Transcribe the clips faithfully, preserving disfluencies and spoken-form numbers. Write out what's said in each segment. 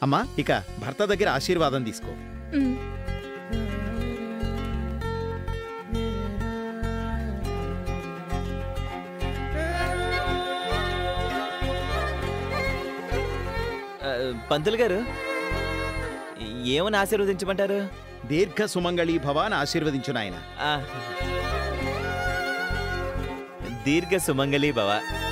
అమ్మా ఇక భర్త దగ్గర ఆశీర్వాదం తీసుకో. పంతులు గారు ఏమని ఆశీర్వదించమంటారు? దీర్ఘ సుమంగళీ భవ అని ఆశీర్వదించు నాయన. దీర్ఘ సుమంగళీ భవ.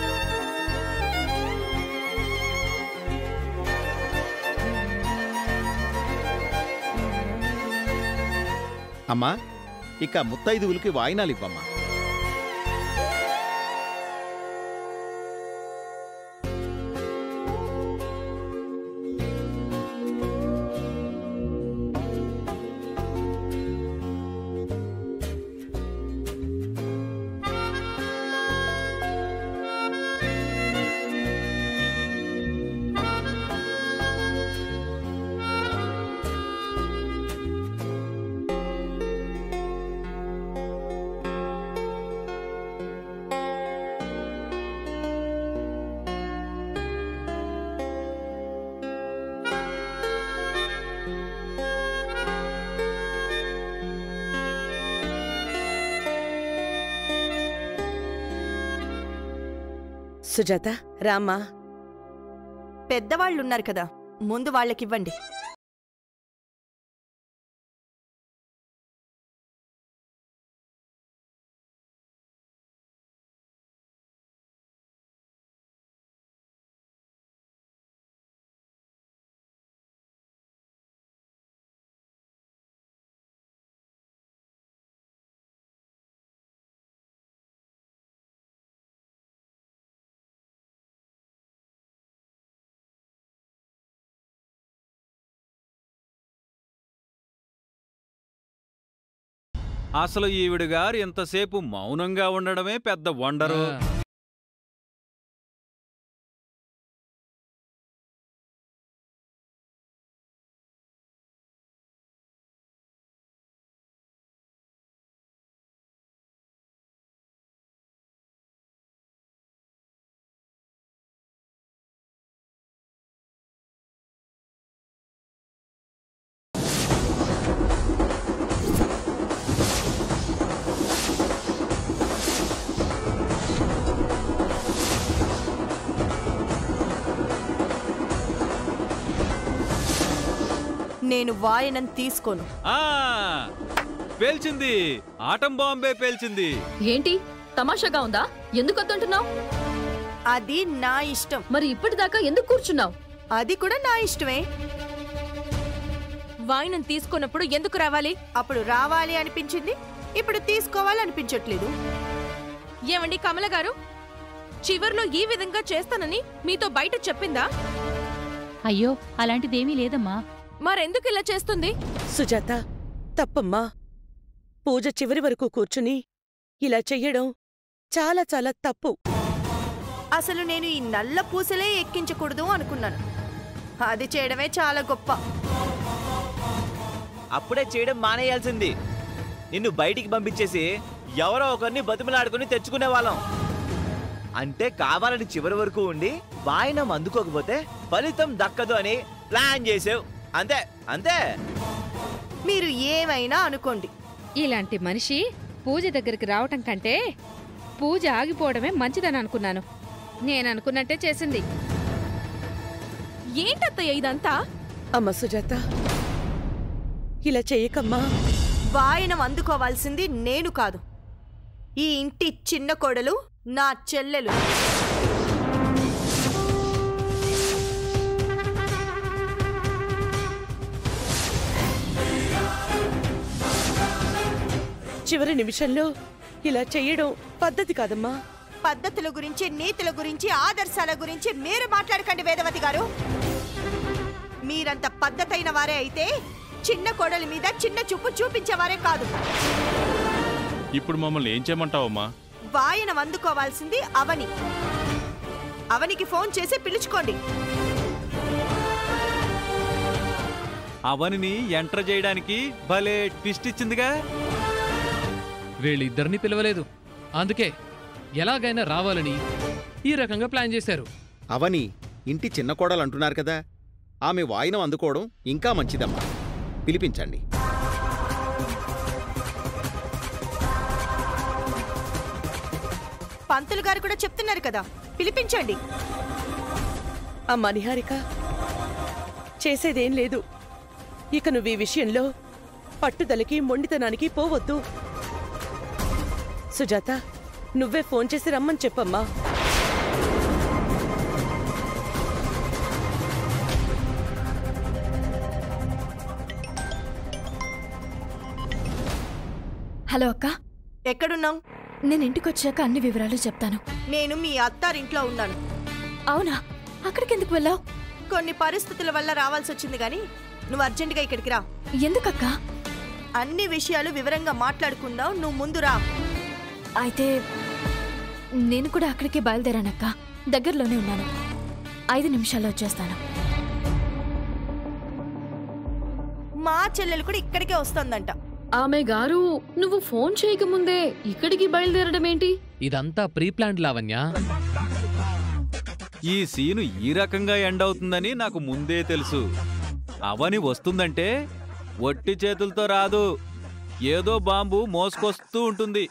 అమ్మా ఇక ముత్తైదువులకి వాయినాలు ఇవ్వమ్మా. సుజాత రామ్మా. పెద్దవాళ్ళున్నారు కదా, ముందు వాళ్ళకివ్వండి. అసలు ఈవిడ గారు ఎంతసేపు మౌనంగా ఉండడమే పెద్ద వండరు. నేను వాయనం తీసుకోను. పేల్చింది, ఆటం బాంబే పేల్చింది. ఏంటి తమాషాగా ఉందా? ఎందుకు వద్దంటున్నావు? అది నా ఇష్టం. మరి ఇప్పటిదాకా ఎందుకు కూర్చున్నావు? అది కూడా నా ఇష్టమే. వాయనం తీసుకున్నప్పుడు ఎందుకు రావాలి? అప్పుడు రావాలి అనిపించింది, ఇప్పుడు తీసుకోవాలి అనిపించట్లేదు. ఏమండి కమల గారు, చివర్లో ఈ విధంగా చేస్తానని మీతో బయట చెప్పిందా? అయ్యో అలాంటిదేమీ లేదమ్మా. మరెందుకు ఇలా చేస్తుంది? సుజాత తప్పమ్మా. పూజ చివరి వరకు కూర్చుని ఇలా చెయ్యడం చాలా చాలా తప్పు. అసలు నేను ఈ నల్ల పూసలే ఎక్కించకూడదు అనుకున్నాను. అది చేయడమే చాలా గొప్ప. అప్పుడే చేయడం మానేయాల్సింది. నిన్ను బయటికి పంపించేసి ఎవరో ఒకరిని బతిమలాడుకుని తెచ్చుకునే వాళ్ళం. అంటే కావాలని చివరి వరకు ఉండి వాయనం అందుకోకపోతే ఫలితం దక్కదు అని ప్లాన్ చేసావు. అంతే అంతే. మీరు ఏమైనా అనుకోండి, ఇలాంటి మనిషి పూజ దగ్గరికి రావటం కంటే పూజ ఆగిపోవడమే మంచిదని అనుకున్నాను. నేననుకున్నట్టే చేసింది. ఏంటత్తయ్య ఇదంతా? అమ్మ సుజాత ఇలా చెయ్యకమ్మా. వాయనం అందుకోవాల్సింది నేను కాదు, ఈ ఇంటి చిన్న కోడలు నా చెల్లెలు. చివరి నిమిషంలో ఇలా చెయ్యడం పద్ధతి కాదమ్మా. పద్ధతుల గురించి, నీతుల గురించి, ఆదర్శాల గురించి మీరు మాట్లాడకండి వేదవతి గారు. మీరంత పద్ధతైన వారే అయితే చిన్న కోడలి మీద చిన్న చూపు చూపించేవారే కాదు. ఇప్పుడు మమ్మల్ని ఏం చేయమంటావమ్మా? వాయనం అందుకోవాల్సింది అవని. అవనికి ఫోన్ చేసి పిలుచుకోండి. అవనిని ఎంటర్ చేయడానికి భలే ట్విస్ట్ ఇచ్చిందిగా. వీళ్ళిద్దరిని పిలవలేదు, అందుకే ఎలాగైనా రావాలని ఈ రకంగా ప్లాన్ చేశారు. అవని ఇంటి చిన్న కోడలు అంటున్నారు కదా, ఆమె వాయినం అందుకోవడం ఇంకా మంచిదమ్మా. పిలిపించండి. పంతులు గారు కూడా చెప్తున్నారు కదా, పిలిపించండి. అమ్మా నిహారిక, చేసేదేం లేదు. ఇక నువ్వు ఈ విషయంలో పట్టుదలకి మొండితనానికి పోవద్దు. సుజాత, నువ్వే ఫోన్ చేసి రమ్మని చెప్పమ్మా. హలో అక్క, ఎక్కడున్నావు? నేను ఇంటికొచ్చాక అన్ని వివరాలు చెప్తాను. నేను మీ అత్తారింట్లో ఉన్నాను. అవునా? అక్కడికి ఎందుకు వెళ్ళావు? కొన్ని పరిస్థితుల వల్ల రావాల్సి వచ్చింది గాని నువ్వు అర్జెంటుగా ఇక్కడికి రా. ఎందుకక్క? అన్ని విషయాలు వివరంగా మాట్లాడుకుందాం, నువ్వు ముందు రా. అయితే నేను కూడా అక్కడికే బయలుదేరానక్క. దగ్గరలోనే ఉన్నాను. ఐదు నిమిషాల్లో వచ్చేస్తాను. మా చెల్లెలు కూడా ఇక్కడికే వస్తుందంట. ఆమె గారు, నువ్వు ఫోన్ చేయకముందే ఇక్కడికి బయలుదేరడం ఏంటి? ఇదంతా ప్రీ ప్లాన్డ్ లావణ్య. ఈ సీను ఈ రకంగా ఎండ్ అవుతుందని నాకు ముందే తెలుసు. అవని వస్తుందంటే ఒట్టి చేతులతో రాదు, ఏదో బాంబు మోసుకొస్తూ ఉంటుంది.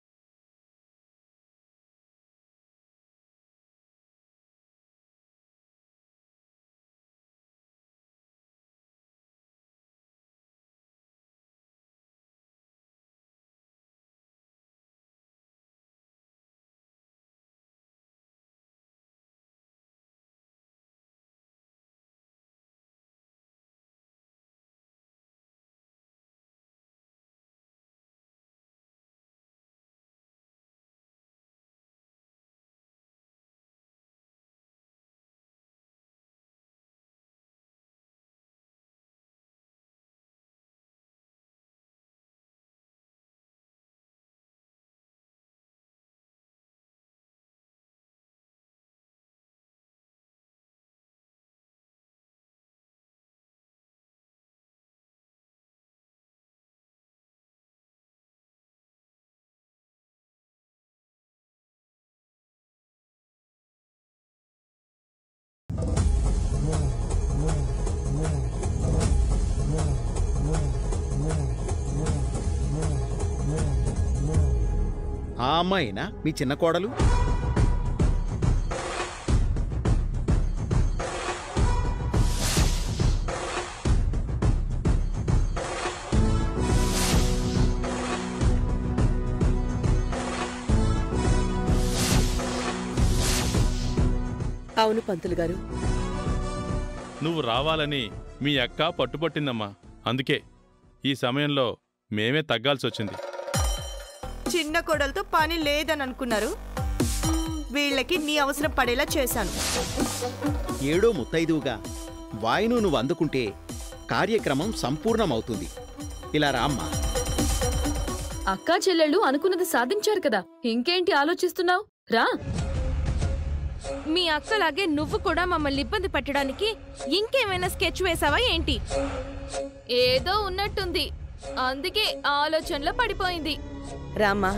ఆ అమ్మాయినా మీ చిన్న కోడలు? అవును పంతులు గారు. నువ్వు రావాలని మీ అక్క పట్టుపట్టిందమ్మా. అందుకే ఈ సమయంలో మేమే తగ్గాల్సొచ్చింది. చిన్న కోడలతో పని లేదని అనుకున్నారు, వీళ్ళకి నీ అవసరం పడేలా చేశాను. ఏడో ముత్తైదువుగా వాయిను నువ్వు అందుకుంటే కార్యక్రమం సంపూర్ణమవుతుంది. ఇలా రామ్మా. అక్కా చెల్లెళ్ళు అనుకున్నది సాధించారు కదా, ఇంకేంటి ఆలోచిస్తున్నావు? రా. మీ అక్కలాగే నువ్వు కూడా మమ్మల్ని ఇబ్బంది పెట్టడానికి ఇంకేమైనా స్కెచ్ వేసావా ఏంటి? ఏదో ఉన్నట్టుంది, అందుకే ఆలోచనలో పడిపోయింది. రామ్మా.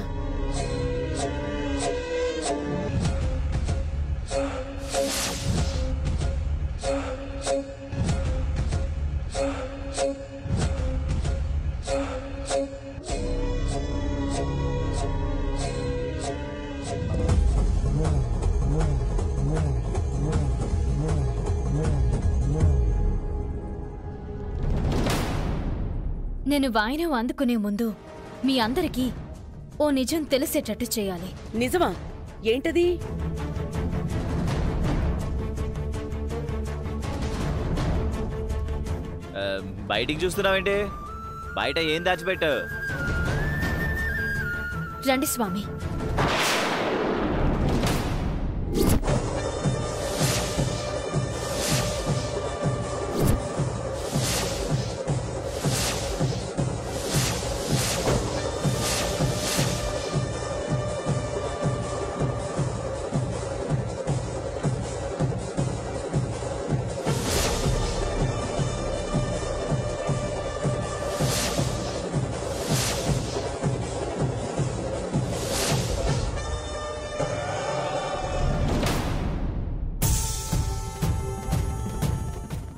నేను వాయినం అందుకునే ముందు మీ అందరికీ ఓ నిజం తెలిసేటట్టు చేయాలి. నిజమా? ఏంటది? బయటికి చూస్తున్నావేంటి? బయట ఏం దాచిపెట్టావు? రండి స్వామి.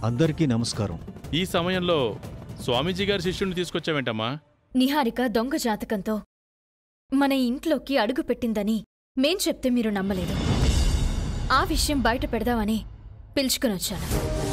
అందరికీ నమస్కారం. ఈ సమయంలో స్వామీజీ గారి శిష్యుడిని తీసుకొచ్చావేంటమ్మా? నిహారిక దొంగ జాతకంతో మన ఇంట్లోకి అడుగు పెట్టిందని మేం చెప్తే మీరు నమ్మలేదు. ఆ విషయం బయట పెడదామని పిలుచుకునొచ్చాను.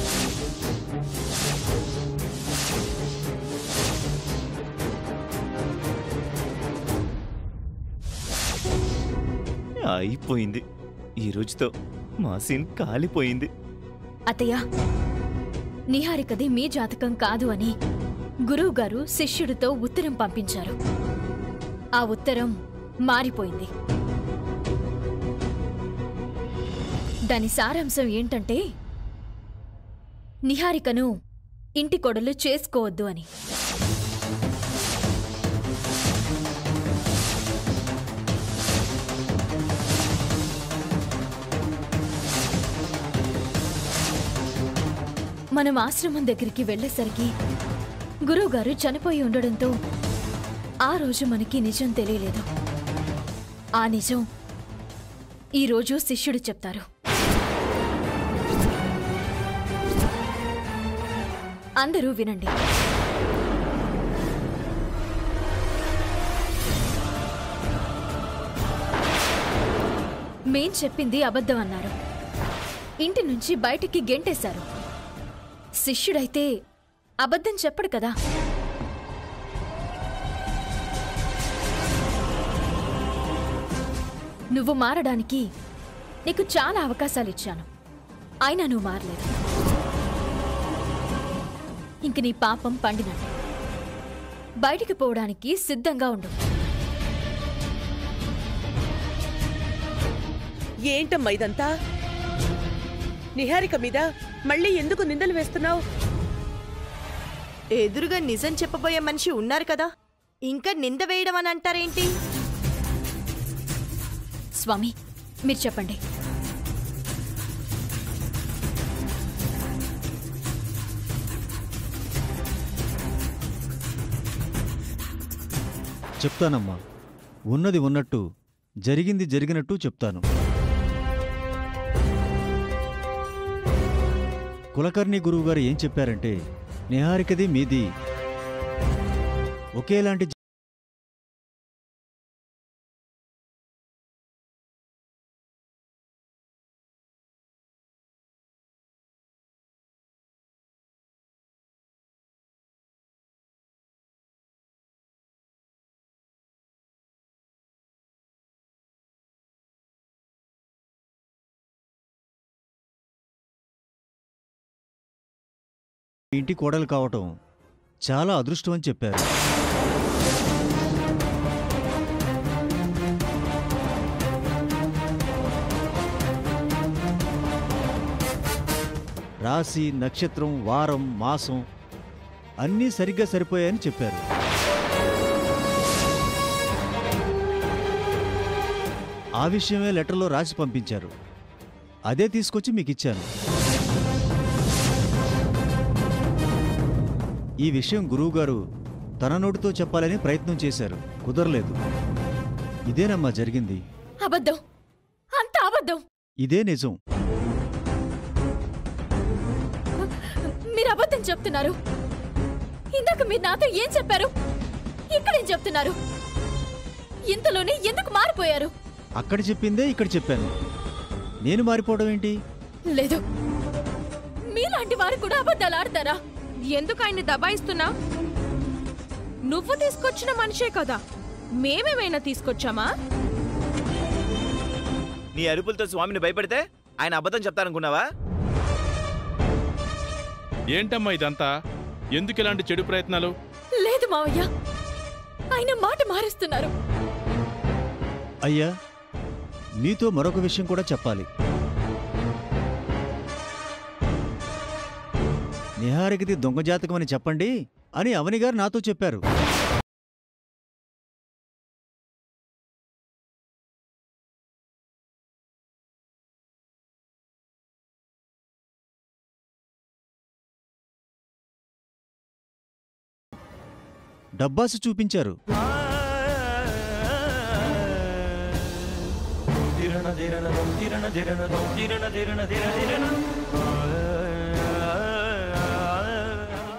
అయిపోయింది. ఈ రోజుతో మా సీన్ కాలిపోయింది. అత్తయ్య, నిహారికది మీ జాతకం కాదు అని గురువుగారు శిష్యుడితో ఉత్తరం పంపించారు. ఆ ఉత్తరం మారిపోయింది. దాని సారాంశం ఏంటంటే నిహారికను ఇంటి కొడలు చేసుకోవద్దు అని. మనం ఆశ్రమం దగ్గరికి వెళ్లేసరికి గురువుగారు చనిపోయి ఉండడంతో ఆ రోజు మనకి నిజం తెలియలేదు. ఆ నిజం ఈరోజు శిష్యుడు చెప్తారు. అందరూ వినండి. మేం చెప్పింది అబద్ధం అన్నారు. ఇంటి నుంచి బయటికి గెంటేశారు. శిష్యుడైతే అబద్ధం చెప్పడు కదా. నువ్వు మారడానికి నీకు చాలా అవకాశాలిచ్చాను, అయినా నువ్వు మారలేదు. ఇంక నీ పాపం పండినట్టు. బయటికి పోవడానికి సిద్ధంగా ఉండు. ఏంటమ్మా ఇదంతా? నిహారిక మీద మళ్ళీ ఎందుకు నిందలు వేస్తున్నావు? ఎదురుగా నిజం చెప్పబోయే మనిషి ఉన్నారు కదా, ఇంకా నింద వేయడం అని అంటారేంటి? స్వామి, మీరు చెప్పండి. చెప్తానమ్మా. ఉన్నది ఉన్నట్టు, జరిగింది జరిగినట్టు చెప్తాను. కులకర్ణి గురువుగారు ఏం చెప్పారంటే, నిహారికది మీది ఒకేలాంటి ఇంటి కోడలు కావటం చాలా అదృష్టం అని చెప్పారు. రాశి, నక్షత్రం, వారం, మాసం అన్నీ సరిగ్గా సరిపోయాయని చెప్పారు. ఆ విషయమే లెటర్లో రాసి పంపించారు. అదే తీసుకొచ్చి మీకు ఇచ్చాను. ఈ విషయం గురువుగారు తన నోటితో చెప్పాలని ప్రయత్నం చేశారు, కుదరలేదు. ఇదేనమ్మా జరిగింది. అబద్ధం, అంత అబద్ధం. ఇదే నిజం. మీరు అబద్ధం చెప్తున్నారు. ఇందాక మీరు నాతో ఏం చెప్పారు, ఇక్కడేం చెప్తున్నారు? ఇంతలోనే ఎందుకు మారిపోయారు? అక్కడ చెప్పిందే ఇక్కడ చెప్పాను. నేను మారిపోవడం ఏంటి? లేదు, మీలాంటి వారు కూడా అబద్ధాలు ఆడతారా? ఎందుకు ఆయన్ని దబాయిస్తున్నా? నువ్వు తీసుకొచ్చిన మనిషే కదా, మేమేమైనా తీసుకొచ్చామా? నీ అరుపులతో స్వామిని భయపెడితే ఆయన అబద్ధం చెప్తారనుకున్నావా? ఏంటమ్మా ఇదంతా? ఎందుకు ఇలాంటి చెడు ప్రయత్నాలు? లేదు మావయ్య, ఆయన మాట మారుస్తున్నారు. అయ్యా, మీతో మరొక విషయం కూడా చెప్పాలి. నిహారికది దొంగ జాతకమని చెప్పండి అని అవనిగారు నాతో చెప్పారు. డబ్బాసు చూపించారు.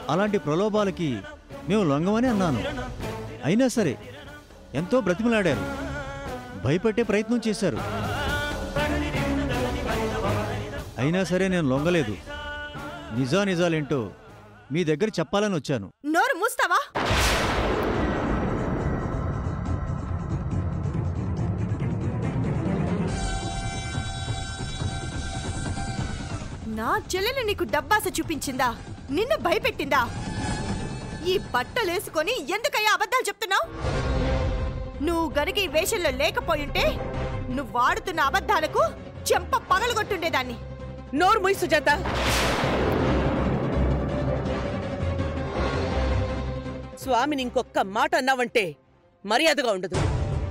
అలాంటి ప్రలోభాలకి మేము లొంగమని అన్నాను. అయినా సరే ఎంతో బ్రతిమలాడారు, భయపెట్టే ప్రయత్నం చేశారు. అయినా సరే నేను లొంగలేదు. నిజా నిజాలేంటో మీ దగ్గర చెప్పాలని వచ్చాను. నోరు మూస్తావా? నా చెల్లెలు నీకు డబ్బాస చూపించిందా? నిన్ను భయపెట్టిందా? ఈ బట్టలేసుకొని ఎందుకయ్యా అబద్ధాలు చెప్తున్నావు? నువ్వు గనుక ఈ వేషంలో లేకపోయుంటే నువ్వు వాడుతున్న అబద్ధాలకు చెంప పగలగొట్టుండేదాన్ని. నోరు మూయి సుజాత. స్వామిని ఇంకొక్క మాట అన్నావంటే మర్యాదగా ఉండదు.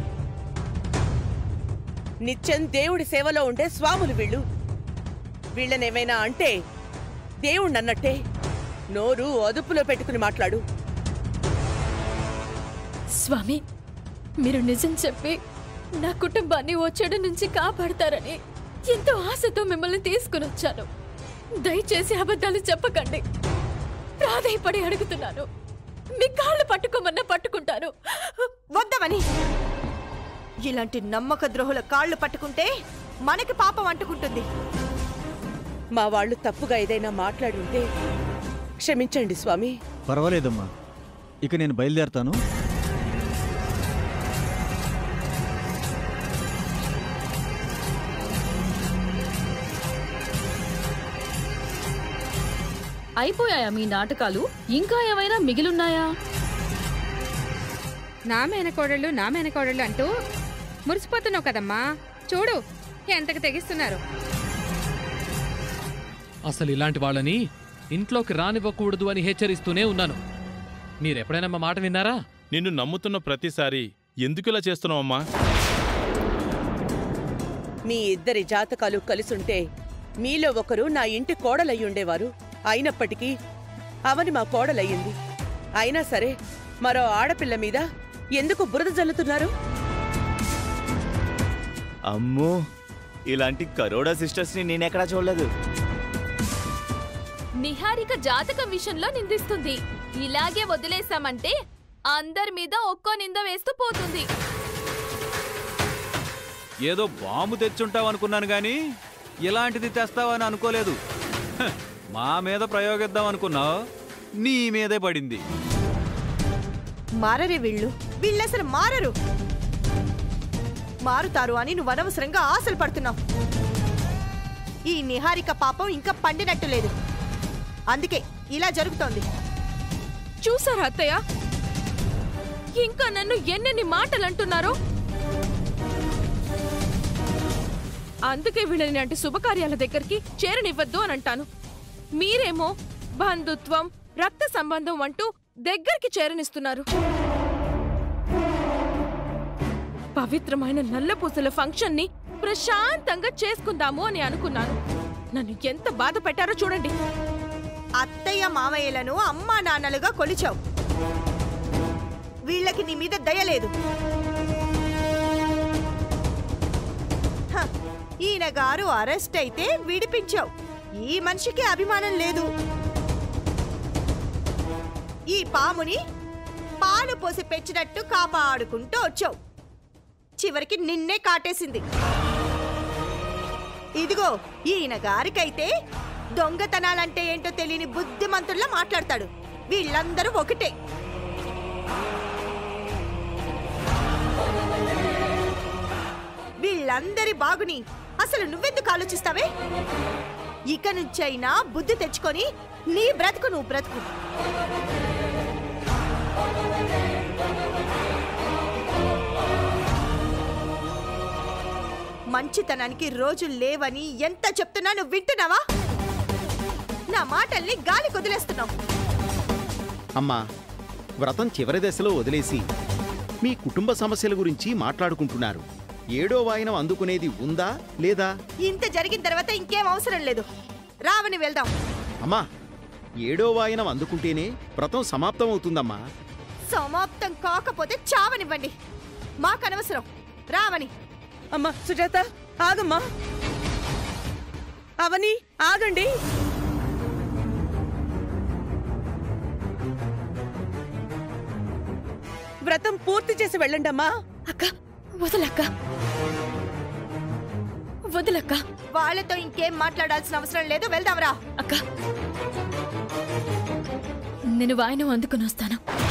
నిత్యం దేవుడి సేవలో ఉండే స్వాములు వీళ్ళు. వీళ్ళనేమైనా అంటే దేవుణ్ణన్నట్టే. నోరు అదుపులో పెట్టుకుని మాట్లాడు. స్వామి, మీరు నిజం చెప్పి నా కుటుంబాన్ని ఓ చెడు నుంచి కాపాడతారని ఎంతో ఆశతో మిమ్మల్ని తీసుకుని వచ్చాను. దయచేసి అబద్ధాలు చెప్పకండి. ప్రాధేయపడి అడుగుతున్నాను. మీ కాళ్ళు పట్టుకోమన్నా పట్టుకుంటాను. వద్దమని. ఇలాంటి నమ్మక ద్రోహుల కాళ్ళు పట్టుకుంటే మనకి పాపం అంటుకుంటుంది. మా వాళ్ళు తప్పుగా ఏదైనా మాట్లాడి ఉంటే క్షమించండి స్వామి. పర్వాలేదమ్మా, ఇక నేను బయలుదేరతాను. అయిపోయాయా మీ నాటకాలు? ఇంకా ఏమైనా మిగిలున్నాయా? నా మేనకోడళ్ళు నా మేనకోడళ్ళు అంటూ మురిసిపోతున్నావు కదమ్మా. చూడు ఎంతకు తెగిస్తున్నారు. అసలు ఇలాంటి వాళ్ళని ఇంట్లోకి రానివ్వకూడదు అని హెచ్చరిస్తూనే ఉన్నాను. మీరెప్పుడైనా మా మాట విన్నారా? నిన్ను నమ్ముతున్న ప్రతిసారి ఎందుకిలా చేస్తున్నావమ్మా? మీ ఇద్దరి జాతకాలు కలిసుంటే మీలో ఒకరు నా ఇంటి కోడలయ్యుండేవారు. అయినప్పటికీ అవని మా కోడలయ్యింది. అయినా సరే మరో ఆడపిల్ల మీద ఎందుకు బురద జల్లుతున్నారు? అమ్మో, ఇలాంటి కరోడా సిస్టర్స్ ని నేనెక్కడా చూడలేదు. నిహారిక జాతకం విషయంలో నిందిస్తుంది. ఇలాగే వదిలేశామంటే అందరి మీద ఒక్కో నింద వేస్తూ పోతుంది. ఏదో బాంబు తెచ్చుంటావనుకున్నాను గాని ఇలాంటిది తెస్తావని అనుకోలేదు. హ, మా మీద ప్రయోగిద్దాం అనుకున్నావు, నీ మీదే పడింది. మారరే వీళ్ళు. వీళ్ళసలు మారరు. మారుతారు అని నువ్వు అనవసరంగా ఆశలు పడుతున్నావు. ఈ నిహారిక పాపం ఇంకా పండినట్టు లేదు. అందుకే ఇలా జరుగుతోంది. చూసారా అత్తయ్య, ఇంకా నన్ను ఎన్నెన్ని మాటలు అంటున్నారో. అందుకే వీళ్ళని అంటే శుభకార్యాల దగ్గరికి చేరనివ్వద్దు అని అంటాను. మీరేమో బంధుత్వం, రక్త సంబంధం అంటూ దగ్గరికి చేరనిస్తున్నారు. పవిత్రమైన నల్లపూసల ఫంక్షన్ ని ప్రశాంతంగా చేసుకుందాము అని అనుకున్నాను. నన్ను ఎంత బాధ పెట్టారో చూడండి. అత్తయ్య మామయ్యలను అమ్మా నాన్నలుగా కొలిచావు. వీళ్ళకి నీ మీద దయలేదు. హ, ఈయన గారు అరెస్ట్ అయితే విడిపించావు. ఈ మనిషికి అభిమానం లేదు. ఈ పాముని పాలు పోసి పెంచినట్టు కాపాడుకుంటూ వచ్చావు. చివరికి నిన్నే కాటేసింది. ఇదిగో ఈయన గారికైతే దొంగతనాలంటే ఏంటో తెలియని బుద్ధిమంతుల్లా మాట్లాడతాడు. వీళ్ళందరూ ఒకటే. వీళ్ళందరి బాగుని అసలు నువ్వెందుకు ఆలోచిస్తావే? ఇక నుంచైనా బుద్ధి తెచ్చుకొని నీ బ్రతుకు నువ్వు బ్రతుకు. మంచితనానికి రోజులు లేవని ఎంత చెప్తున్నా నువ్వు వింటున్నావా? నా మాటల్ని గాలి కొదిలేస్తున్నావు. అమ్మా, వ్రతం చివరి దశలో వదిలేసి మీ కుటుంబ సమస్యల గురించి మాట్లాడుకుంటున్నారు. ఏడో వాయినం అందుకునేది ఉందా లేదా? ఇంత జరిగిన తర్వాత ఇంకేం అవసరం లేదు. రావని వెళ్దాం. అమ్మా, ఏడో వాయినం అందుకుంటేనే వ్రతం సమాప్తం అవుతుందమ్మా. సమాప్తం కాకపోతే చావనివ్వండి. మాకనవసరం. రావని. అమ్మా సుజాత, ఆగమ్మా. అవని, ఆగండి. వ్రతం పూర్తి చేసి వెళ్ళండమ్మా. అక్క వదలక్క, వదలక్క. వాళ్ళతో ఇంకేం మాట్లాడాల్సిన అవసరం లేదు, వెళ్దాంరా. అక్క నేను వాయినం అందుకుని వస్తాను.